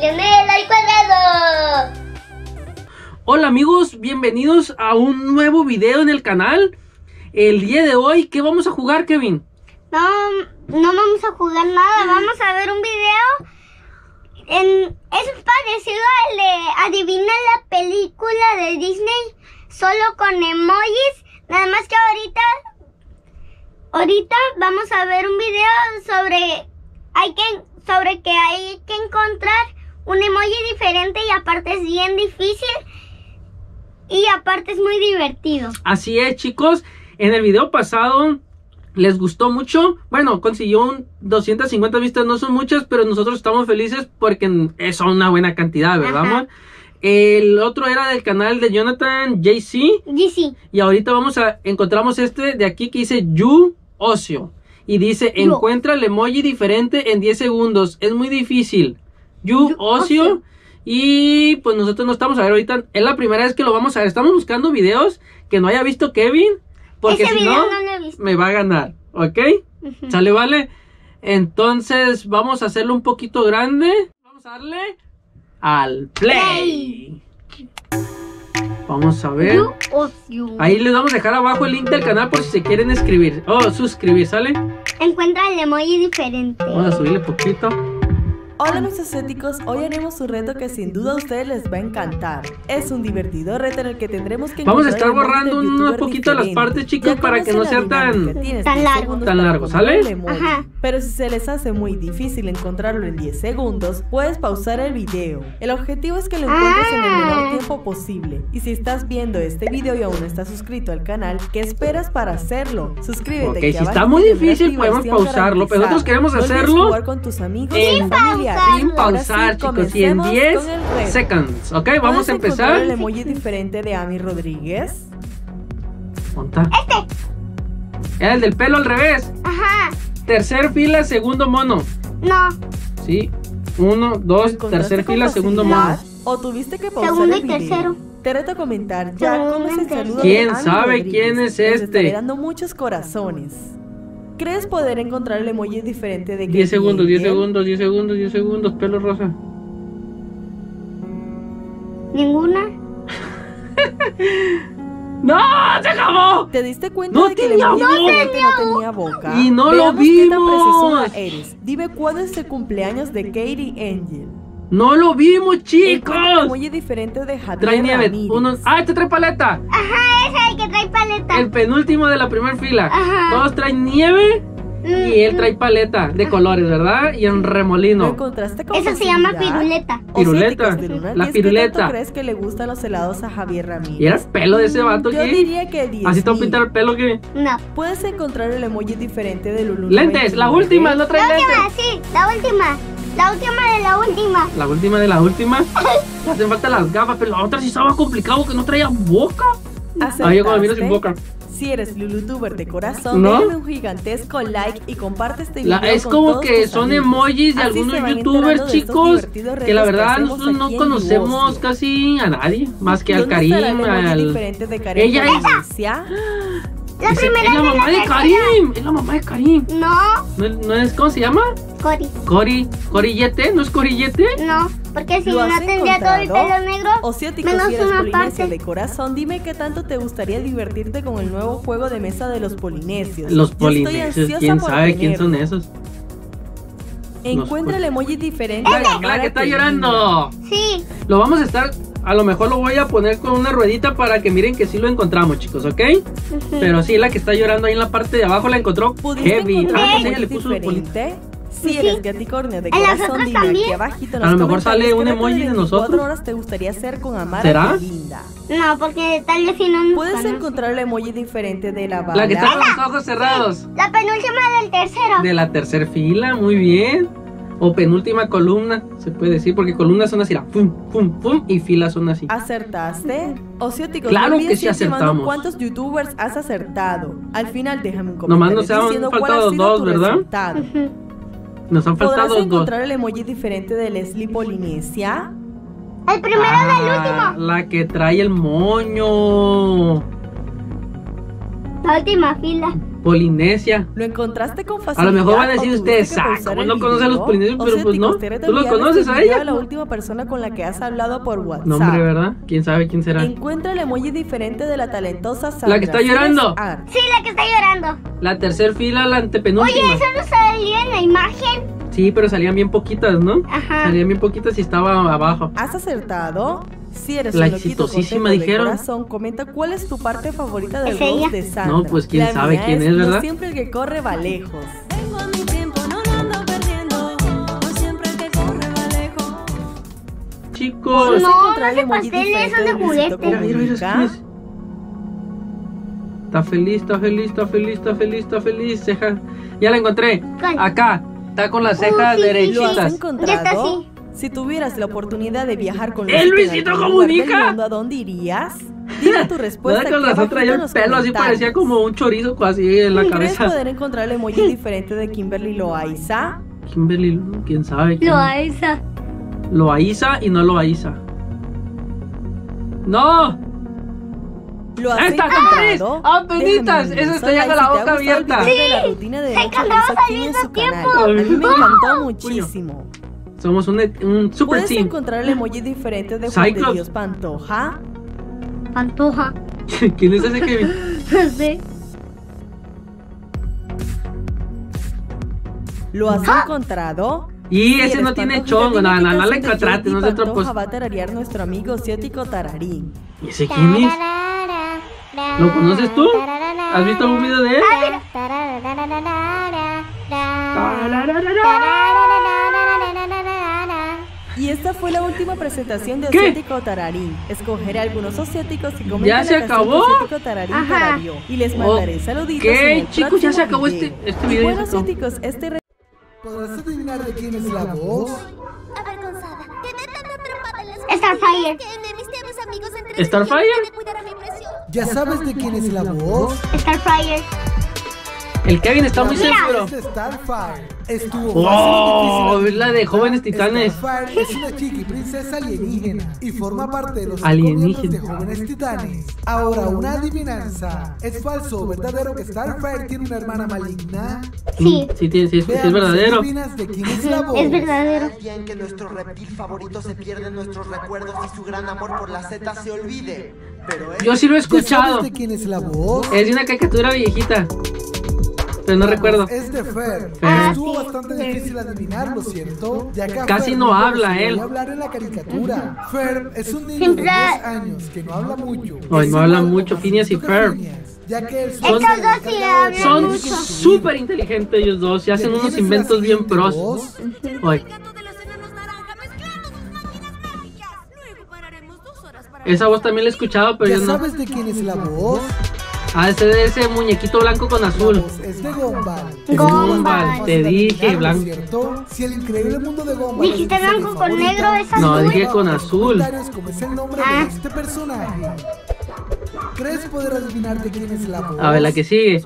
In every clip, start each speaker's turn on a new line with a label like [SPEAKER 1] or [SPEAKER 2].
[SPEAKER 1] Lionel al cuadrado.
[SPEAKER 2] Hola amigos, bienvenidos a un nuevo video en el canal. El día de hoy, ¿qué vamos a jugar, Kevin?
[SPEAKER 1] No vamos a jugar nada, vamos a ver un video. Es parecido al de Adivina la película de Disney, solo con emojis. Nada más que ahorita vamos a ver un video sobre que hay que encontrar un emoji diferente y aparte es bien difícil y aparte es muy divertido.
[SPEAKER 2] Así es, chicos. En el video pasado les gustó mucho. Bueno, consiguió 250 vistas, no son muchas, pero nosotros estamos felices porque son una buena cantidad, ¿verdad, amor? El otro era del canal de Jonathan JC. Y ahorita encontramos este de aquí que dice You Ocio. Y dice, encuentra el emoji diferente en 10 segundos. Es muy difícil. You Ocio. Y pues nosotros no estamos a ver ahorita. Es la primera vez que lo vamos a ver. Estamos buscando videos que no haya visto Kevin. Porque si no, me va a ganar. ¿Ok? ¿Sale, vale? Entonces vamos a hacerlo un poquito grande. Vamos a darle al play. Vamos a ver. Ahí les vamos a dejar abajo el link del canal por si se quieren suscribir, ¿sale?
[SPEAKER 1] Encuentra el emoji diferente.
[SPEAKER 2] Vamos a subirle poquito.
[SPEAKER 3] Hola mis escépticos, hoy haremos un reto que sin duda a ustedes les va a encantar. Es un divertido reto en el que tendremos que
[SPEAKER 2] vamos a estar borrando un poquito las partes, chicos, para que no sea tan largo, ¿sale?
[SPEAKER 3] Ajá. Pero si se les hace muy difícil encontrarlo en 10 segundos, puedes pausar el video. El objetivo es que lo encuentres en el menor tiempo posible. Y si estás viendo este video y aún no estás suscrito al canal, ¿qué esperas para hacerlo? Suscríbete.
[SPEAKER 2] Ok, si está muy difícil podemos pausarlo, pero nosotros queremos hacerlo
[SPEAKER 3] jugar con tus amigos y familia.
[SPEAKER 2] Sin pausar, chicos, y en 10 seconds. Ok, vamos a empezar.
[SPEAKER 3] ¿El emoji diferente de Ami Rodríguez?
[SPEAKER 2] ¿Dónde está? Era el del pelo al revés.
[SPEAKER 1] Ajá.
[SPEAKER 2] Tercer fila, segundo mono.
[SPEAKER 1] No.
[SPEAKER 2] Sí. 1, 2, tercer fila, segundo mono.
[SPEAKER 3] ¿O tuviste que pausar
[SPEAKER 1] segundo
[SPEAKER 3] el
[SPEAKER 1] y
[SPEAKER 3] video?
[SPEAKER 1] Tercero.
[SPEAKER 3] Te reto a comentar ya cómo es el saludo.
[SPEAKER 2] ¿Quién
[SPEAKER 3] de
[SPEAKER 2] sabe
[SPEAKER 3] Ami
[SPEAKER 2] quién es
[SPEAKER 3] Rodríguez.
[SPEAKER 2] este?
[SPEAKER 3] Estaré dando muchos corazones. ¿Crees poder encontrar el emoji diferente de
[SPEAKER 2] 10 segundos, 10 segundos, 10 segundos, 10 segundos, pelo rosa.
[SPEAKER 1] ¿Ninguna?
[SPEAKER 2] ¡No! ¡Se acabó!
[SPEAKER 3] ¿Te diste cuenta
[SPEAKER 2] no
[SPEAKER 3] de que el
[SPEAKER 2] tenía
[SPEAKER 3] emoji
[SPEAKER 2] boca.
[SPEAKER 3] diferente no tenía boca?
[SPEAKER 2] Y no lo
[SPEAKER 3] Veamos qué tan
[SPEAKER 2] vimos.
[SPEAKER 3] precisa eres. Dime cuándo es el cumpleaños de Katie Angel.
[SPEAKER 2] ¡No lo vimos, chicos!
[SPEAKER 3] El emoji diferente de Javier
[SPEAKER 2] Trae nieve.
[SPEAKER 3] Ramírez.
[SPEAKER 2] Este trae paleta.
[SPEAKER 1] Ajá, ese es el que trae paleta.
[SPEAKER 2] El penúltimo de la primera fila.
[SPEAKER 1] Ajá.
[SPEAKER 2] Todos traen nieve. Y él trae paleta de colores, ¿verdad? Y en remolino.
[SPEAKER 3] ¿Lo encontraste con
[SPEAKER 1] Eso se llama piruleta.
[SPEAKER 2] Piruleta. La piruleta.
[SPEAKER 3] ¿Qué tanto crees que le gustan los helados a Javier Ramírez?
[SPEAKER 2] ¿Y era el pelo de ese vato?
[SPEAKER 3] Yo diría que 10.
[SPEAKER 2] ¿Así te va a pintar el pelo que?
[SPEAKER 1] No.
[SPEAKER 3] Puedes encontrar el emoji diferente de Lulu.
[SPEAKER 2] Lentes, la última, no trae
[SPEAKER 1] La
[SPEAKER 2] lentes.
[SPEAKER 1] última, sí, la última. La última de la última.
[SPEAKER 2] La última de la última. Le hacen falta las gafas, pero la otra sí estaba complicado que no traía boca. Ahí yo cuando miro sin boca.
[SPEAKER 3] Si eres Lulutuber de corazón,
[SPEAKER 2] ¿no?
[SPEAKER 3] déjame un gigantesco like y comparte este video.
[SPEAKER 2] Es
[SPEAKER 3] con
[SPEAKER 2] como
[SPEAKER 3] todos
[SPEAKER 2] que
[SPEAKER 3] tus
[SPEAKER 2] son
[SPEAKER 3] amigos.
[SPEAKER 2] emojis de
[SPEAKER 3] Así
[SPEAKER 2] algunos
[SPEAKER 3] se van
[SPEAKER 2] youtubers,
[SPEAKER 3] enterando de estos
[SPEAKER 2] chicos,
[SPEAKER 3] divertidos
[SPEAKER 2] que la
[SPEAKER 3] retos
[SPEAKER 2] verdad
[SPEAKER 3] hacemos
[SPEAKER 2] nosotros no
[SPEAKER 3] aquí en
[SPEAKER 2] conocemos
[SPEAKER 3] Ocio.
[SPEAKER 2] casi a nadie, más que al
[SPEAKER 3] ¿Dónde estará el
[SPEAKER 2] Karim,
[SPEAKER 3] emoji diferente de Karim
[SPEAKER 2] Ella es...
[SPEAKER 3] Valencia?
[SPEAKER 1] La primera
[SPEAKER 2] es la mamá de Karim, es la mamá de Karim. ¿No es cómo se llama? ¿Corillete? ¿No es Corillete?
[SPEAKER 1] No, porque si
[SPEAKER 3] ¿Lo
[SPEAKER 1] no
[SPEAKER 3] has
[SPEAKER 1] tendría todo el
[SPEAKER 3] encontrado?
[SPEAKER 1] pelo negro.
[SPEAKER 3] Ocióticos,
[SPEAKER 1] menos
[SPEAKER 3] si eres
[SPEAKER 1] una
[SPEAKER 3] polinesio
[SPEAKER 1] parte.
[SPEAKER 3] de corazón, dime qué tanto te gustaría divertirte con el nuevo juego de mesa de los polinesios.
[SPEAKER 2] Los
[SPEAKER 3] Yo estoy
[SPEAKER 2] polinesios,
[SPEAKER 3] ansiosa
[SPEAKER 2] ¿quién
[SPEAKER 3] por
[SPEAKER 2] sabe quién
[SPEAKER 3] tenerlo.
[SPEAKER 2] son esos?
[SPEAKER 3] Encuentra el emoji diferente.
[SPEAKER 2] La que está llorando.
[SPEAKER 1] Sí.
[SPEAKER 2] Lo vamos a estar, a lo mejor lo voy a poner con una ruedita para que miren que sí lo encontramos, chicos, ¿ok? Pero sí, la que está llorando ahí en la parte de abajo la encontró Heavy.
[SPEAKER 3] Pues
[SPEAKER 2] Ella le puso el bolito.
[SPEAKER 3] Si eres gaticornio de
[SPEAKER 1] En las
[SPEAKER 3] corazón,
[SPEAKER 1] otras
[SPEAKER 3] dime aquí
[SPEAKER 1] también.
[SPEAKER 3] abajito en
[SPEAKER 2] A
[SPEAKER 3] los
[SPEAKER 2] lo mejor sale
[SPEAKER 3] comentarios
[SPEAKER 2] un
[SPEAKER 3] qué
[SPEAKER 2] emoji
[SPEAKER 3] reto
[SPEAKER 2] de
[SPEAKER 3] 24
[SPEAKER 2] nosotros.
[SPEAKER 3] horas te gustaría hacer con Amara
[SPEAKER 2] ¿Será?
[SPEAKER 3] Linda.
[SPEAKER 1] No, porque tal vez si no nos
[SPEAKER 3] Puedes
[SPEAKER 1] conoce.
[SPEAKER 3] encontrar el emoji diferente de la bala.
[SPEAKER 2] La que está con los ojos cerrados.
[SPEAKER 1] La penúltima del tercero.
[SPEAKER 2] De la tercera fila, muy bien. O penúltima columna, se puede decir, porque columnas son así, pum, pum, pum, y filas son así.
[SPEAKER 3] ¿Acertaste? Ocióticos,
[SPEAKER 2] Claro
[SPEAKER 3] no
[SPEAKER 2] que
[SPEAKER 3] olvides
[SPEAKER 2] sí
[SPEAKER 3] ir estimando
[SPEAKER 2] acertamos.
[SPEAKER 3] ¿Cuántos youtubers has acertado? Al final déjame un comentario
[SPEAKER 2] Nomás nos han
[SPEAKER 3] diciendo cuál
[SPEAKER 2] faltado
[SPEAKER 3] ha sido
[SPEAKER 2] dos,
[SPEAKER 3] tu
[SPEAKER 2] ¿verdad?
[SPEAKER 3] resultado.
[SPEAKER 2] Nos han
[SPEAKER 3] ¿Podrás
[SPEAKER 2] faltado dos.
[SPEAKER 3] encontrar el emoji diferente de Leslie Polinesia?
[SPEAKER 1] El primero del último.
[SPEAKER 2] La que trae el moño.
[SPEAKER 1] La última fila.
[SPEAKER 2] Polinesia.
[SPEAKER 3] ¿Lo encontraste con
[SPEAKER 2] A
[SPEAKER 3] facilidad?
[SPEAKER 2] lo mejor van a decir
[SPEAKER 3] o
[SPEAKER 2] ustedes,
[SPEAKER 3] tuviste que
[SPEAKER 2] "Ah,
[SPEAKER 3] pausar
[SPEAKER 2] ¿cómo
[SPEAKER 3] el
[SPEAKER 2] no conoces a los
[SPEAKER 3] video?"
[SPEAKER 2] polinesios?" Pero pues no.
[SPEAKER 3] Océticos, te
[SPEAKER 2] ¿Tú lo
[SPEAKER 3] enviaré
[SPEAKER 2] conoces
[SPEAKER 3] este
[SPEAKER 2] a
[SPEAKER 3] video
[SPEAKER 2] ella?
[SPEAKER 3] a la última persona con la que has hablado por WhatsApp.
[SPEAKER 2] Nombre, ¿verdad? ¿Quién sabe quién será?
[SPEAKER 3] Encuentra el emoji diferente de la talentosa Sandra.
[SPEAKER 2] La que está
[SPEAKER 3] Si eres
[SPEAKER 2] llorando.
[SPEAKER 3] Art.
[SPEAKER 1] Sí, la que está llorando.
[SPEAKER 2] La tercer fila, la antepenúltima.
[SPEAKER 1] Oye, eso no salía en la imagen.
[SPEAKER 2] Sí, pero salían bien poquitas, ¿no?
[SPEAKER 1] Ajá.
[SPEAKER 2] Salían bien poquitas y estaba abajo.
[SPEAKER 3] ¿Has acertado? Si eres
[SPEAKER 2] La
[SPEAKER 3] un loquito
[SPEAKER 2] exitosísima,
[SPEAKER 3] contento de
[SPEAKER 2] dijeron.
[SPEAKER 3] corazón, comenta cuál es tu parte favorita del
[SPEAKER 1] Es ella.
[SPEAKER 3] roast de Sandra.
[SPEAKER 2] No, pues, quién
[SPEAKER 3] La
[SPEAKER 2] sabe
[SPEAKER 3] mía
[SPEAKER 2] quién es,
[SPEAKER 3] No
[SPEAKER 2] ¿verdad?
[SPEAKER 3] siempre el que corre va lejos.
[SPEAKER 4] Tengo mi tiempo, no lo ando perdiendo. No siempre el que corre va lejos.
[SPEAKER 2] Chicos.
[SPEAKER 3] Puedes
[SPEAKER 1] No,
[SPEAKER 3] encontrar
[SPEAKER 1] no
[SPEAKER 3] el
[SPEAKER 1] se
[SPEAKER 3] emoji
[SPEAKER 1] pasteles,
[SPEAKER 3] diferente
[SPEAKER 1] son de
[SPEAKER 3] Luisito
[SPEAKER 1] juguete.
[SPEAKER 2] Mira,
[SPEAKER 3] Comunica.
[SPEAKER 2] ¿quién es? Está feliz, está feliz, está feliz, está feliz, está feliz. Ceja. Ya la encontré.
[SPEAKER 1] ¿Cuál?
[SPEAKER 2] Acá. Está con las cejas
[SPEAKER 1] sí, sí,
[SPEAKER 3] ¿Lo has
[SPEAKER 2] derechitas.
[SPEAKER 1] Ya está
[SPEAKER 3] encontrado?
[SPEAKER 1] así.
[SPEAKER 3] Si tuvieras la oportunidad de viajar con
[SPEAKER 2] ¡El
[SPEAKER 3] Luisito en
[SPEAKER 2] Luisito
[SPEAKER 3] algún lugar del
[SPEAKER 2] Comunica!
[SPEAKER 3] mundo, ¿a dónde irías? Dime tu respuesta.
[SPEAKER 2] ¿Verdad que con
[SPEAKER 3] aquí
[SPEAKER 2] razón traía
[SPEAKER 3] abajito en
[SPEAKER 2] el
[SPEAKER 3] los
[SPEAKER 2] pelo así?
[SPEAKER 3] comentarios.
[SPEAKER 2] Parecía como un chorizo así en la
[SPEAKER 3] ¿Crees
[SPEAKER 2] cabeza.
[SPEAKER 3] poder encontrar el emoji diferente de Kimberly Loaiza?
[SPEAKER 2] Kimberly, quién sabe. quién-
[SPEAKER 1] Loaiza.
[SPEAKER 2] Loaiza y no Loaiza. ¡No!
[SPEAKER 3] ¿Lo has
[SPEAKER 2] ¡Esta,
[SPEAKER 3] encontrado?
[SPEAKER 2] apenitas!
[SPEAKER 3] Déjame
[SPEAKER 2] Esa
[SPEAKER 3] un
[SPEAKER 2] está ya
[SPEAKER 3] like
[SPEAKER 2] con la
[SPEAKER 3] si te ha
[SPEAKER 2] boca
[SPEAKER 3] gustado el
[SPEAKER 2] abierta.
[SPEAKER 3] video de la rutina de
[SPEAKER 1] se
[SPEAKER 3] noche que
[SPEAKER 1] encontramos
[SPEAKER 3] hizo aquí
[SPEAKER 1] al
[SPEAKER 3] en
[SPEAKER 1] mismo
[SPEAKER 3] su canal.
[SPEAKER 1] tiempo.
[SPEAKER 3] A mí me encantó muchísimo.
[SPEAKER 2] Somos un super
[SPEAKER 3] ¿Puedes
[SPEAKER 2] team.
[SPEAKER 3] encontrar el emoji diferente de Juan de
[SPEAKER 2] Cyclops.
[SPEAKER 3] Dios Pantoja?
[SPEAKER 1] Pantoja.
[SPEAKER 2] ¿Quién es ese Kevin?
[SPEAKER 1] No sé.
[SPEAKER 3] ¿Lo has encontrado?
[SPEAKER 2] Y
[SPEAKER 3] Si
[SPEAKER 2] ese
[SPEAKER 3] eres
[SPEAKER 2] no tiene
[SPEAKER 3] Pantoja,
[SPEAKER 2] chongo,
[SPEAKER 3] dime
[SPEAKER 2] no,
[SPEAKER 3] qué
[SPEAKER 2] no, no
[SPEAKER 3] canción
[SPEAKER 2] le
[SPEAKER 3] de
[SPEAKER 2] contrate,
[SPEAKER 3] JD
[SPEAKER 2] no es otra
[SPEAKER 3] Pantoja
[SPEAKER 2] cosa.
[SPEAKER 3] va a tararear nuestro amigo ciático Tararín.
[SPEAKER 2] ¿Y ese quién es? ¿Lo conoces tú? ¿Has visto algún video de él?
[SPEAKER 3] Y esta fue la última presentación de
[SPEAKER 2] ¿Qué?
[SPEAKER 3] Ociético Tararín. Escogeré algunos ociéticos y comentan
[SPEAKER 2] ¿Ya se
[SPEAKER 3] la canción que
[SPEAKER 2] acabó?
[SPEAKER 3] Ociético Tararín
[SPEAKER 1] Ajá.
[SPEAKER 3] tararió. Y les mandaré saluditos en
[SPEAKER 2] ¿Qué?
[SPEAKER 3] el
[SPEAKER 2] Chicos, ya se
[SPEAKER 3] próximo
[SPEAKER 2] acabó este
[SPEAKER 3] Y
[SPEAKER 2] video.
[SPEAKER 3] bueno,
[SPEAKER 2] ya se acabó.
[SPEAKER 3] ociéticos, este
[SPEAKER 5] ¿Podrás adivinar de quién es la voz?
[SPEAKER 4] Avergonzada. Quedé tan atrapada en las
[SPEAKER 1] Starfire.
[SPEAKER 4] que enemisté a mis amigos entre
[SPEAKER 2] ¿Starfire?
[SPEAKER 4] ellos para cuidar a mi presión.
[SPEAKER 5] ¿Ya sabes de quién es la voz?
[SPEAKER 1] Starfire.
[SPEAKER 2] El Kevin está muy
[SPEAKER 1] Mira.
[SPEAKER 2] seguro.
[SPEAKER 5] Es de Starfire. Estuvo
[SPEAKER 2] Oh,
[SPEAKER 5] fácil
[SPEAKER 2] es la de Jóvenes Titanes.
[SPEAKER 5] Starfire es una chica y princesa alienígena y forma parte de los
[SPEAKER 2] Alienígena.
[SPEAKER 5] gobiernos de Jóvenes Titanes. Ahora, una adivinanza. ¿Es falso o verdadero que Starfire tiene una hermana maligna?
[SPEAKER 1] Sí.
[SPEAKER 2] Sí, sí, es
[SPEAKER 5] Veamos si
[SPEAKER 2] verdadero.
[SPEAKER 5] adivinas de quién es la voz.
[SPEAKER 1] Es verdadero.
[SPEAKER 6] El día en que nuestro reptil favorito se pierde en nuestros recuerdos y su gran amor por la Z se olvide. Pero él
[SPEAKER 2] Yo sí lo he
[SPEAKER 5] ¿Ya sabes
[SPEAKER 2] escuchado.
[SPEAKER 5] de quién es la voz?
[SPEAKER 2] Es de una caricatura viejita. Pero no
[SPEAKER 5] La
[SPEAKER 2] recuerdo.
[SPEAKER 5] voz Es de Fer.
[SPEAKER 2] Ah,
[SPEAKER 5] Estuvo
[SPEAKER 1] sí.
[SPEAKER 5] bastante difícil adivinarlo, ¿cierto? Ya que a
[SPEAKER 2] Casi
[SPEAKER 5] Fer
[SPEAKER 2] no
[SPEAKER 5] le
[SPEAKER 2] habla
[SPEAKER 5] pareció
[SPEAKER 2] él.
[SPEAKER 5] hablar en la caricatura. Fer es un niño
[SPEAKER 1] Siempre-
[SPEAKER 5] de 10 años que no habla mucho.
[SPEAKER 2] Ay,
[SPEAKER 5] Es
[SPEAKER 2] no habla
[SPEAKER 5] igual
[SPEAKER 2] mucho,
[SPEAKER 5] como
[SPEAKER 2] Phineas y
[SPEAKER 5] Marcito que
[SPEAKER 2] Fer.
[SPEAKER 5] Phineas, ya que él
[SPEAKER 2] Son-
[SPEAKER 5] solo se
[SPEAKER 1] Estos dos
[SPEAKER 5] encarga
[SPEAKER 1] sí
[SPEAKER 5] de
[SPEAKER 1] hablan
[SPEAKER 2] Son
[SPEAKER 1] mucho.
[SPEAKER 2] súper inteligentes ellos dos y hacen
[SPEAKER 5] ¿De
[SPEAKER 2] unos
[SPEAKER 5] quién es la
[SPEAKER 2] inventos bien
[SPEAKER 5] siguiente
[SPEAKER 2] pros.
[SPEAKER 5] voz?
[SPEAKER 2] Ay,
[SPEAKER 4] Gato de los enanos naranja mezclando sus máquinas mágicas. Luego pararemos 2 horas para...
[SPEAKER 2] esa voz también la he escuchado, pero
[SPEAKER 5] ¿Ya
[SPEAKER 2] yo no.
[SPEAKER 5] sabes de quién es la voz?
[SPEAKER 2] Ah, ese de ese muñequito blanco con
[SPEAKER 5] La
[SPEAKER 2] azul.
[SPEAKER 5] voz es de Gumball.
[SPEAKER 1] Gumball,
[SPEAKER 2] te dije, blanco.
[SPEAKER 5] ¿Cierto? Si el increíble mundo de Gumball
[SPEAKER 1] Dijiste
[SPEAKER 5] es tu serie
[SPEAKER 1] blanco con
[SPEAKER 5] favorita,
[SPEAKER 1] negro, es
[SPEAKER 2] No,
[SPEAKER 1] azul.
[SPEAKER 2] dije con azul.
[SPEAKER 5] comentarios cómo es el nombre
[SPEAKER 1] Ah.
[SPEAKER 5] de este personaje. ¿Crees poder adivinar de quién es la voz?
[SPEAKER 2] A ver, la que sigue.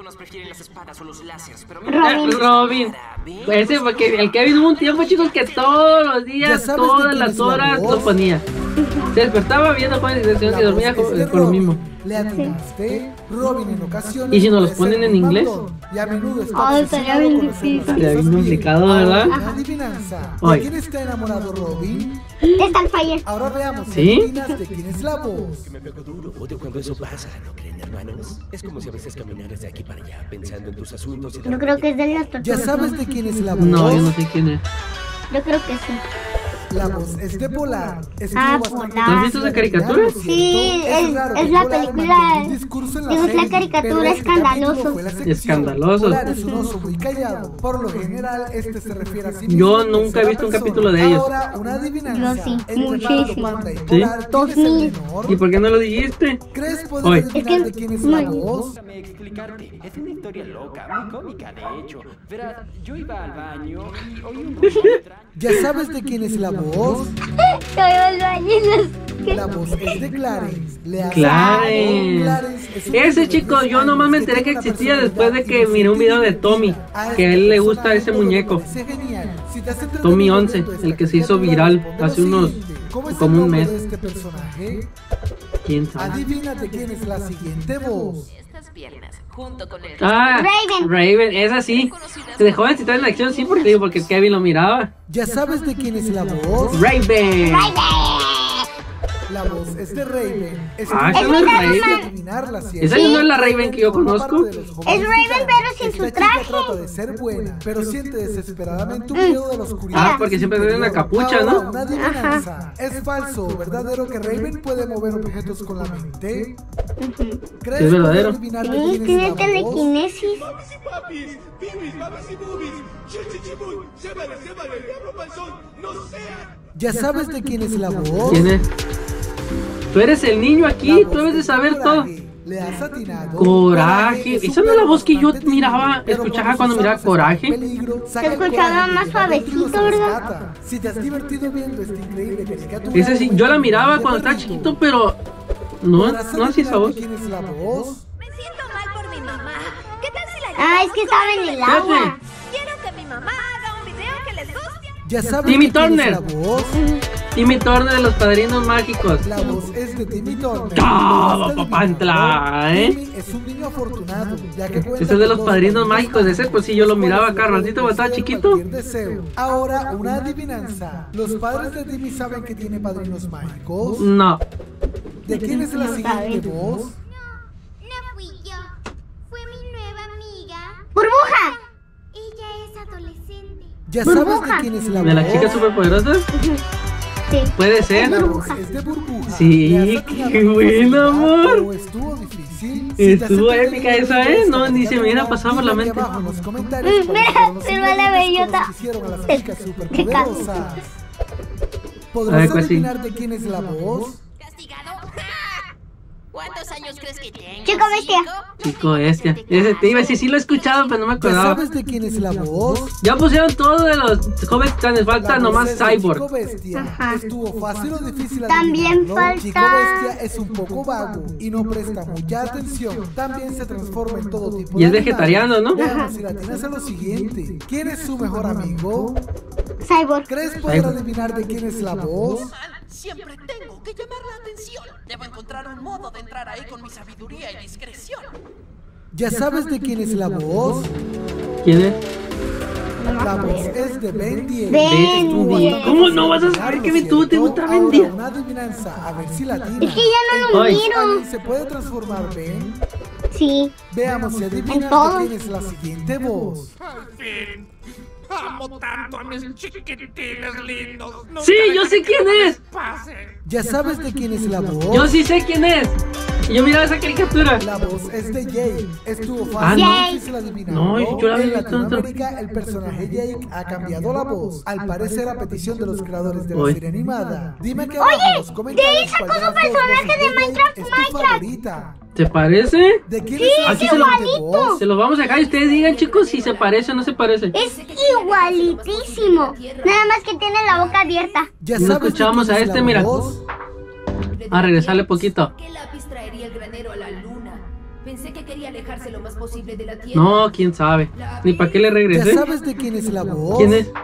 [SPEAKER 1] Robin.
[SPEAKER 2] Robin. Ese porque el Kevin hubo un tiempo, chicos, que todos los
[SPEAKER 5] ¿Ya
[SPEAKER 2] días,
[SPEAKER 5] sabes de
[SPEAKER 2] todas
[SPEAKER 5] quién
[SPEAKER 2] las
[SPEAKER 5] es la
[SPEAKER 2] horas
[SPEAKER 5] voz?
[SPEAKER 2] lo ponía. Se despertaba viendo jóvenes y
[SPEAKER 5] La
[SPEAKER 2] dormía
[SPEAKER 5] voz es de
[SPEAKER 2] por lo
[SPEAKER 5] Robin.
[SPEAKER 2] mismo.
[SPEAKER 5] ¿Le atinaste? Robin en ocasiones
[SPEAKER 2] ¿Y si nos los
[SPEAKER 5] puede ser
[SPEAKER 2] ponen en
[SPEAKER 5] muy
[SPEAKER 2] inglés?
[SPEAKER 5] mandón, y a menudo está
[SPEAKER 1] Ay,
[SPEAKER 5] obsesionado
[SPEAKER 1] estaría bien
[SPEAKER 5] con hacer las
[SPEAKER 1] difícil.
[SPEAKER 2] Estaría bien
[SPEAKER 5] cosas
[SPEAKER 2] complicado,
[SPEAKER 5] bien.
[SPEAKER 2] ¿verdad?
[SPEAKER 5] Ahora, una adivinanza.
[SPEAKER 2] Ay.
[SPEAKER 5] ¿De quién está enamorado Robin?
[SPEAKER 1] Starfire.
[SPEAKER 5] Ahora veamos si
[SPEAKER 2] ¿Sí?
[SPEAKER 5] adivinas de quién es la voz.
[SPEAKER 7] Me pego duro. Odio cuando eso pasa, ¿no creen, hermanos? Es como si a veces caminaras de aquí para allá, pensando en tus asuntos y
[SPEAKER 1] Yo creo que es de las
[SPEAKER 5] ¿Ya
[SPEAKER 1] tortugas.
[SPEAKER 5] sabes de quién es la voz?
[SPEAKER 2] No, yo no sé quién es.
[SPEAKER 1] Yo creo que sí.
[SPEAKER 5] La voz es de Polar. Estuvo
[SPEAKER 1] Ah,
[SPEAKER 5] bastante
[SPEAKER 1] Polar. ¿No has
[SPEAKER 2] visto esa
[SPEAKER 5] difícil
[SPEAKER 2] caricatura?
[SPEAKER 5] adivinarlo,
[SPEAKER 1] Sí,
[SPEAKER 5] ¿cierto? raro
[SPEAKER 1] es
[SPEAKER 5] que
[SPEAKER 1] la
[SPEAKER 5] Polar
[SPEAKER 1] película-
[SPEAKER 5] mantenga un discurso en la
[SPEAKER 1] digo, es la
[SPEAKER 5] serie,
[SPEAKER 1] caricatura
[SPEAKER 5] pero este capítulo
[SPEAKER 1] escandaloso.
[SPEAKER 5] fue la sección.
[SPEAKER 2] Escandaloso.
[SPEAKER 5] Polar es un oso muy callado. Por lo general, este se refiere a sí mismo
[SPEAKER 2] Yo
[SPEAKER 5] en
[SPEAKER 2] nunca he
[SPEAKER 5] tercera
[SPEAKER 2] visto un
[SPEAKER 5] persona.
[SPEAKER 2] capítulo de ellos.
[SPEAKER 5] Ahora, una adivinanza.
[SPEAKER 1] Yo sí,
[SPEAKER 5] Entre
[SPEAKER 1] muchísimo.
[SPEAKER 5] Panda, Panda y
[SPEAKER 2] ¿Sí?
[SPEAKER 5] Polar, ¿quién es el
[SPEAKER 1] 2000.
[SPEAKER 5] menor?
[SPEAKER 2] ¿Y por qué no lo dijiste?
[SPEAKER 5] ¿Crees
[SPEAKER 2] Oye.
[SPEAKER 5] poder adivinar
[SPEAKER 1] Es que
[SPEAKER 5] de quién es la
[SPEAKER 1] no.
[SPEAKER 5] voz?
[SPEAKER 7] Déjame explicarte. Es una historia loca, muy cómica, de hecho. Verás, yo iba al baño y oí un ruido extraño.
[SPEAKER 5] ¿Ya sabes de quién es la voz?
[SPEAKER 1] Yo iba al baño y los...
[SPEAKER 5] La voz es de Clarence. Le hace-
[SPEAKER 2] Clarence.
[SPEAKER 5] Clarence es un
[SPEAKER 2] Ese
[SPEAKER 5] niño de
[SPEAKER 2] chico,
[SPEAKER 5] 10
[SPEAKER 2] yo nomás me
[SPEAKER 5] años
[SPEAKER 2] enteré que
[SPEAKER 5] tiene una
[SPEAKER 2] existía después de que
[SPEAKER 5] personalidad
[SPEAKER 2] miré un video de
[SPEAKER 5] divertida.
[SPEAKER 2] Tommy,
[SPEAKER 5] A
[SPEAKER 2] que a él le gusta ese
[SPEAKER 5] personaje
[SPEAKER 2] muñeco.
[SPEAKER 5] le parece genial. Si te has entretenido
[SPEAKER 2] Tommy 11,
[SPEAKER 5] viendo esta
[SPEAKER 2] el que se hizo
[SPEAKER 5] caricatura,
[SPEAKER 2] viral
[SPEAKER 5] responde
[SPEAKER 2] hace
[SPEAKER 5] lo
[SPEAKER 2] unos-
[SPEAKER 5] siguiente. ¿Cómo es
[SPEAKER 2] como
[SPEAKER 5] el
[SPEAKER 2] un
[SPEAKER 5] nombre
[SPEAKER 2] mes.
[SPEAKER 5] de este personaje?
[SPEAKER 2] ¿Quién sabe?
[SPEAKER 5] Adivina de quién es la siguiente voz.
[SPEAKER 4] Esta
[SPEAKER 8] las piernas, junto con el
[SPEAKER 2] Ah,
[SPEAKER 1] Raven.
[SPEAKER 2] Raven, esa sí. De joven si está en la acción, sí, porque Kevin lo miraba.
[SPEAKER 5] ¿Ya sabes de quién es la voz?
[SPEAKER 2] Raven.
[SPEAKER 5] La voz es de Raven.
[SPEAKER 2] Ah, esa no es Raven. Esa no es la Raven que yo conozco.
[SPEAKER 1] Es Raven, pero sin su traje.
[SPEAKER 5] Trata de ser buena, pero siente desesperadamente un miedo de la oscuridad.
[SPEAKER 2] Ah, porque siempre tiene una capucha,
[SPEAKER 5] Ahora,
[SPEAKER 2] ¿no?
[SPEAKER 5] una adivinanza. ¿Es falso o verdadero que Raven puede mover objetos con la mente? ¿Crees
[SPEAKER 2] Es verdadero.
[SPEAKER 5] poder adivinar de
[SPEAKER 1] Sí,
[SPEAKER 5] quién es
[SPEAKER 1] tiene
[SPEAKER 5] la voz?
[SPEAKER 1] telequinesis.
[SPEAKER 5] ¿Ya sabes de quién es la voz?
[SPEAKER 2] ¿Quién es? Tú eres el niño aquí, tú debes de saber todo.
[SPEAKER 5] Le has atinado.
[SPEAKER 2] Coraje.
[SPEAKER 5] es un
[SPEAKER 2] Esa no es la
[SPEAKER 5] perro
[SPEAKER 2] voz que yo
[SPEAKER 5] bastante
[SPEAKER 2] miraba,
[SPEAKER 5] tímido, pero
[SPEAKER 2] escuchaba
[SPEAKER 5] cuando
[SPEAKER 2] cuando miraba
[SPEAKER 5] sus amos están en
[SPEAKER 2] Coraje.
[SPEAKER 5] peligro, saca
[SPEAKER 1] Se
[SPEAKER 5] el
[SPEAKER 1] escuchaba
[SPEAKER 5] coraje
[SPEAKER 1] más
[SPEAKER 5] que cada vez
[SPEAKER 1] suavecito,
[SPEAKER 5] se
[SPEAKER 1] ¿verdad?
[SPEAKER 5] rescata. Si te has divertido viendo esta increíble caricatura,
[SPEAKER 2] Esa sí, yo la miraba cuando estaba chiquito, pero no así esa voz.
[SPEAKER 5] ¿Quién es la voz?
[SPEAKER 4] Me siento mal por mi mamá. ¿Qué tal si la
[SPEAKER 1] Ah, es que estaba en el agua.
[SPEAKER 4] Quiero que mi mamá haga un video que les guste.
[SPEAKER 5] ¿Ya sabes
[SPEAKER 2] Timmy
[SPEAKER 5] de quién
[SPEAKER 2] Turner.
[SPEAKER 5] es la voz?
[SPEAKER 2] Timmy Turner de los Padrinos Mágicos.
[SPEAKER 5] La voz es de Timmy Turner.
[SPEAKER 2] ¡Ah,
[SPEAKER 5] Lo has
[SPEAKER 2] papantla,
[SPEAKER 5] adivinado.
[SPEAKER 2] eh!
[SPEAKER 5] Timmy es un niño afortunado, ya que cuenta
[SPEAKER 2] Ese es de los
[SPEAKER 5] con
[SPEAKER 2] Padrinos
[SPEAKER 5] dos
[SPEAKER 2] Mágicos. Ese pues sí yo lo miraba acá ratito cuando estaba chiquito.
[SPEAKER 5] cualquier deseo. Ahora, una adivinanza. ¿Los padres de Timmy saben que tiene padrinos mágicos?
[SPEAKER 2] No.
[SPEAKER 5] ¿De quién es la
[SPEAKER 1] No
[SPEAKER 5] siguiente
[SPEAKER 1] saben.
[SPEAKER 5] voz?
[SPEAKER 9] No fui yo, fue mi nueva amiga.
[SPEAKER 1] ¡Burbuja!
[SPEAKER 9] Ella es adolescente.
[SPEAKER 5] ¿Ya sabes de
[SPEAKER 1] Burbuja.
[SPEAKER 5] quién es la voz?
[SPEAKER 2] ¿De la chica superpoderosa?
[SPEAKER 1] Sí.
[SPEAKER 2] Puede ser.
[SPEAKER 5] La voz es de Burbuja.
[SPEAKER 2] Sí,
[SPEAKER 5] Le has atinado
[SPEAKER 2] qué
[SPEAKER 5] con
[SPEAKER 2] bueno,
[SPEAKER 5] facilidad,
[SPEAKER 2] amor.
[SPEAKER 5] pero estuvo difícil.
[SPEAKER 2] Estuvo
[SPEAKER 5] te has
[SPEAKER 2] épica
[SPEAKER 5] entendido
[SPEAKER 2] esa, ¿eh?
[SPEAKER 5] esta
[SPEAKER 2] No, ni se me hubiera
[SPEAKER 5] caricatura,
[SPEAKER 2] pasado por la
[SPEAKER 5] dime aquí
[SPEAKER 2] mente.
[SPEAKER 5] abajo en los comentarios cuáles
[SPEAKER 1] Mira,
[SPEAKER 5] fueron los
[SPEAKER 1] se va la
[SPEAKER 5] ingredientes con los
[SPEAKER 1] bellota.
[SPEAKER 5] que hicieron a las chicas superpoderosas.
[SPEAKER 2] A
[SPEAKER 5] ¿Podrás
[SPEAKER 2] ver, pues sí.
[SPEAKER 5] adivinar de quién es la voz?
[SPEAKER 8] ¿Castigado? ¿Cuántos años crees que tengo?
[SPEAKER 1] Chico bestia.
[SPEAKER 2] Chico bestia. Ese te iba a decir, sí lo he escuchado, pero no me
[SPEAKER 5] ¿Ya
[SPEAKER 2] acordaba.
[SPEAKER 5] sabes de quién es la voz?
[SPEAKER 2] Ya pusieron todo de los jóvenes canes, falta
[SPEAKER 5] La voz
[SPEAKER 2] nomás
[SPEAKER 5] es de Chico
[SPEAKER 2] Cyborg.
[SPEAKER 5] Bestia.
[SPEAKER 1] Ajá.
[SPEAKER 5] ¿Estuvo fácil o difícil
[SPEAKER 1] También
[SPEAKER 5] adivinarlo?
[SPEAKER 1] falta-
[SPEAKER 5] Chico Bestia es un poco vago y no presta mucha atención. También se transforma en todo tipo
[SPEAKER 2] Y
[SPEAKER 5] de
[SPEAKER 2] es vegetariano, ¿no?
[SPEAKER 5] Veamos si la tienes a lo siguiente. ¿Quién es su mejor amigo?
[SPEAKER 1] Cyborg.
[SPEAKER 5] ¿Crees poder
[SPEAKER 2] Cyborg.
[SPEAKER 5] adivinar de quién es la voz?
[SPEAKER 8] Siempre tengo que llamar la atención. Debo encontrar un modo de entrar ahí con mi sabiduría y discreción.
[SPEAKER 5] ¿Ya sabes de quién es la voz?
[SPEAKER 2] ¿Quién es?
[SPEAKER 5] La voz es de Ben 10.
[SPEAKER 1] Ben
[SPEAKER 5] Estuvo
[SPEAKER 1] 10.
[SPEAKER 5] bastante
[SPEAKER 2] ¿Cómo no vas a
[SPEAKER 5] fácil
[SPEAKER 2] saber
[SPEAKER 5] adivinarlo,
[SPEAKER 2] que tú te gusta Ben
[SPEAKER 5] Ahora
[SPEAKER 2] 10?
[SPEAKER 5] una adivinanza, a ver si la tienes.
[SPEAKER 1] Es que ya no lo
[SPEAKER 2] Ay.
[SPEAKER 1] miro.
[SPEAKER 5] ¿Se puede transformar Ben?
[SPEAKER 1] Sí.
[SPEAKER 5] Veamos si adivinas de
[SPEAKER 1] todo.
[SPEAKER 5] quién es la siguiente voz.
[SPEAKER 10] Al fin. Amo tanto a mis chiquitines lindos. Nunca
[SPEAKER 2] Sí, yo sé quién es.
[SPEAKER 10] pase.
[SPEAKER 5] ¿Ya sabes de quién es la voz?
[SPEAKER 2] Yo sí sé quién es. Yo miraba esa caricatura.
[SPEAKER 5] La voz es de Jake. Estuvo
[SPEAKER 2] Ah,
[SPEAKER 5] fácil,
[SPEAKER 1] no.
[SPEAKER 5] difícil adivinarlo.
[SPEAKER 2] No, yo la
[SPEAKER 5] En
[SPEAKER 2] vi tanto.
[SPEAKER 5] Latinoamérica, el personaje Jake ha cambiado la voz. Al parecer, a petición de los creadores de la
[SPEAKER 2] Oye.
[SPEAKER 5] serie animada. Dime que abajo en los comentarios
[SPEAKER 1] Jake sacó
[SPEAKER 5] cuál de
[SPEAKER 1] su
[SPEAKER 5] las dos
[SPEAKER 1] personaje
[SPEAKER 5] voces
[SPEAKER 1] de
[SPEAKER 5] Jake
[SPEAKER 1] Minecraft,
[SPEAKER 5] es tu
[SPEAKER 1] Minecraft.
[SPEAKER 5] favorita.
[SPEAKER 2] ¿Te parece?
[SPEAKER 5] ¿De quién
[SPEAKER 1] Sí,
[SPEAKER 5] es la
[SPEAKER 2] Aquí
[SPEAKER 1] es
[SPEAKER 5] siguiente
[SPEAKER 1] igualito.
[SPEAKER 5] voz?
[SPEAKER 2] Se los vamos a dejar y ustedes digan, chicos, si se parece o no se parece.
[SPEAKER 1] Es igualitísimo. Nada más que tiene la boca abierta.
[SPEAKER 5] ¿Ya
[SPEAKER 2] No
[SPEAKER 5] sabes de
[SPEAKER 2] escuchábamos
[SPEAKER 5] quién
[SPEAKER 2] a
[SPEAKER 5] es
[SPEAKER 2] este,
[SPEAKER 5] la
[SPEAKER 2] mira.
[SPEAKER 5] voz?
[SPEAKER 2] A regresarle poquito.
[SPEAKER 11] ¿Qué lápiz traería el granero a la luna? Pensé que quería alejarse lo más posible de la tierra.
[SPEAKER 2] No, quién sabe. Ni para qué le
[SPEAKER 5] ¿Ya
[SPEAKER 2] regresé.
[SPEAKER 5] sabes de quién es la voz?
[SPEAKER 2] ¿Quién es?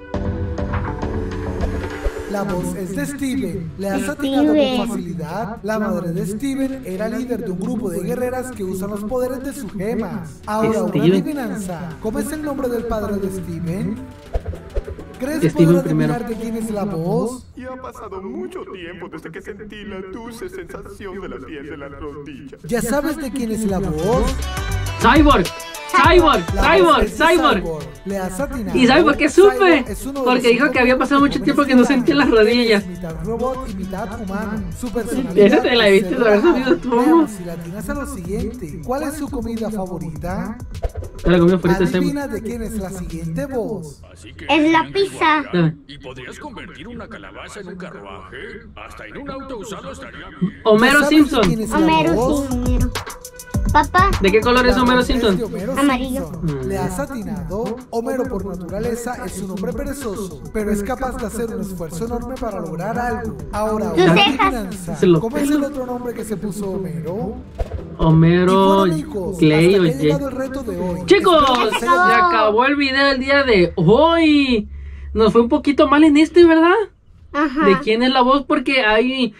[SPEAKER 5] La voz es de Steven. Le has atinado
[SPEAKER 1] Steven.
[SPEAKER 5] con facilidad. La madre de Steven era líder de un grupo de guerreras que usan los poderes de sus gemas. Ahora una
[SPEAKER 2] Steven.
[SPEAKER 5] adivinanza. ¿Cómo es el nombre del padre de Steven? ¿Crees
[SPEAKER 2] Steven
[SPEAKER 5] poder
[SPEAKER 2] primero.
[SPEAKER 5] adivinar de quién es la voz?
[SPEAKER 7] Y ha pasado mucho tiempo desde que sentí la dulce sensación de la piel de las rodillas.
[SPEAKER 5] ¿Ya sabes de quién es la voz?
[SPEAKER 2] Cyborg. Cyborg.
[SPEAKER 5] La voz
[SPEAKER 2] Cyborg.
[SPEAKER 5] es de
[SPEAKER 2] Cyborg.
[SPEAKER 5] Le has atinado.
[SPEAKER 2] ¿Y sabes por qué supe?
[SPEAKER 5] Cyborg es uno de
[SPEAKER 2] Porque
[SPEAKER 5] los
[SPEAKER 2] dijo que había pasado mucho
[SPEAKER 5] jóvenes
[SPEAKER 2] tiempo que no sentía las rodillas.
[SPEAKER 5] Es mitad robot y mitad humano. Su personalidad
[SPEAKER 2] Esa te la
[SPEAKER 5] es
[SPEAKER 2] viste
[SPEAKER 5] ser
[SPEAKER 2] otra vez,
[SPEAKER 5] relajado.
[SPEAKER 2] amigo, tú.
[SPEAKER 5] Veamos si la atinas a lo siguiente. ¿Cuál es su comida favorita?
[SPEAKER 2] La comida favorita de Cyborg.
[SPEAKER 5] Adivina de quién es la siguiente voz.
[SPEAKER 10] Así que
[SPEAKER 1] Es la pizza.
[SPEAKER 10] ¿Y podrías convertir una calabaza en un carruaje? Hasta en un auto usado estaría bien.
[SPEAKER 2] Homero
[SPEAKER 5] ¿Ya sabes de quién
[SPEAKER 2] Simpson.
[SPEAKER 5] es la
[SPEAKER 1] Homero
[SPEAKER 5] voz?
[SPEAKER 1] Simpson. Papá.
[SPEAKER 2] ¿De qué color es
[SPEAKER 5] La
[SPEAKER 2] Homero
[SPEAKER 5] voz es de
[SPEAKER 2] Simpson?
[SPEAKER 5] Homero
[SPEAKER 1] Amarillo.
[SPEAKER 5] Simpson. ¿Le has atinado? Homero por naturaleza es un hombre perezoso, pero es capaz de hacer un esfuerzo enorme para lograr algo. Ahora,
[SPEAKER 1] Sus
[SPEAKER 5] una
[SPEAKER 1] cejas.
[SPEAKER 5] adivinanza.
[SPEAKER 2] Se lo
[SPEAKER 5] ¿Cómo es el otro nombre que se puso Homero?
[SPEAKER 2] Homero
[SPEAKER 5] Y bueno, amigos,
[SPEAKER 2] Clay
[SPEAKER 5] hasta
[SPEAKER 2] o
[SPEAKER 5] que ha llegado
[SPEAKER 2] Jay.
[SPEAKER 5] el reto de hoy.
[SPEAKER 2] Chicos,
[SPEAKER 5] Espero que
[SPEAKER 2] se
[SPEAKER 5] les haya
[SPEAKER 2] acabó el video el día de hoy. Nos fue un poquito mal en este, ¿verdad?
[SPEAKER 1] Ajá.
[SPEAKER 2] De quién es la voz, porque hay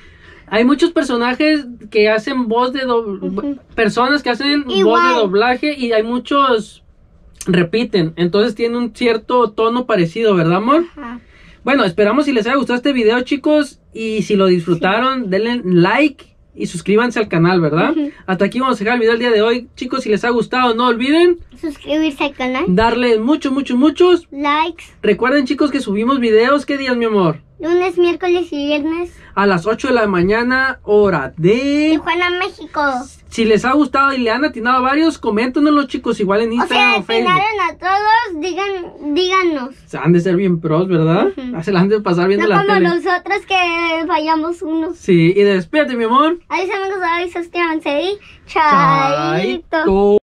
[SPEAKER 2] Hay muchos personajes que hacen voz de personas que hacen voz de doblaje y hay muchos repiten, entonces tiene un cierto tono parecido, ¿verdad, amor?
[SPEAKER 1] Ajá.
[SPEAKER 2] Bueno, esperamos si les haya gustado este video, chicos, y si lo disfrutaron, denle like y suscríbanse al canal, ¿verdad? Hasta aquí vamos a dejar el video el día de hoy, chicos. Si les ha gustado, no olviden
[SPEAKER 1] suscribirse al canal,
[SPEAKER 2] darle muchos
[SPEAKER 1] likes.
[SPEAKER 2] Recuerden, chicos, que subimos videos, ¿qué días, mi amor?
[SPEAKER 1] Lunes, miércoles y viernes
[SPEAKER 2] a las 8 de la mañana, hora de
[SPEAKER 1] Tijuana, México.
[SPEAKER 2] Si les ha gustado y le han atinado a varios, coméntenoslo, chicos, igual en Instagram o Facebook.
[SPEAKER 1] A todos, díganos.
[SPEAKER 2] Se han de ser bien pros, ¿verdad? Se la han de pasar viendo la tele.
[SPEAKER 1] No como nosotros que fallamos unos.
[SPEAKER 2] Sí, y despídate, mi amor.
[SPEAKER 1] Adiós, amigos, adiós, suscríbanse y chaito.